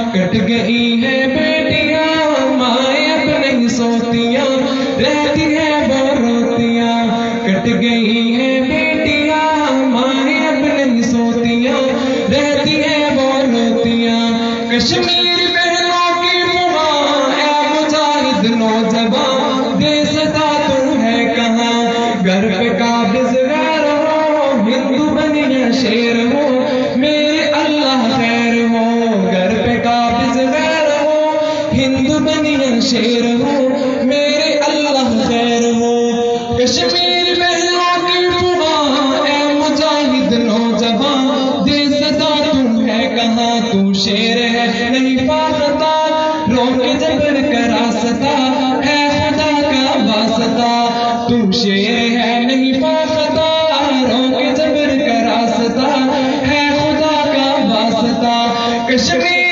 Cut गई है बेटियां माए अब नहीं सोतियां, रहती है वो रोतियां। कट गई है बेटियां माए अब नहीं सोतियां, रहती है वो रोतियां। कश्मीर बहनों की मुआ है मुजाहिद नौजवान, दे सदा तू है कहाँ। घर पे काबिज गैर हो, हिंदू बनिया शेर हो, मेरे अल्लाह खैर हो। घर पे काबिज गैर हो, हिंदू बनिया शेर हो, मेरे अल्लाह खैर हो। कश्मीर बहनों की बुआ है मुजाहिद नौजवान, दे सदा तू है कहाँ। तू शेर है नहीं फाखता, रोक जबर का रास्ता है खुदा का वास्ता। तू शेर है नहीं फाखता, रोक जबर का रास्ता है खुदा का वास्ता। कश्मीर